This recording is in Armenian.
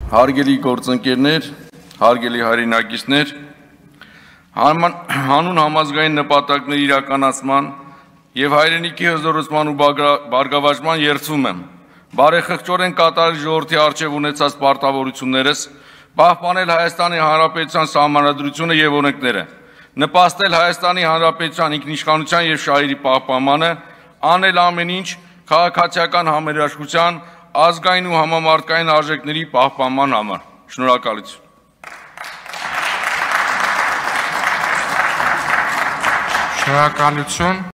Հարգելի գործընկերներ, հարգելի հայրենակիցներ, հանուն համազգային նպատակների իրականացման եւ հայրենիքի հզորացման ու բարգավաճման երդվում եմ բարեխղճորեն կատարել ժողովրդի առջև ունեցած պարտավորություններս, պահպանել Հայաստանի Հանրապետության սահմանադրությունը եւ օրենքները, նպաստել Հայաստանի Հանրապետության ինքնիշխանության եւ շահերի պահպանմանը, անել ամեն ինչ քաղաքացիական համերաշխության, ազգային ու համամարտկային արժեքների պահպանման համար։ Շնորհակալություն։ Շնորհակալություն։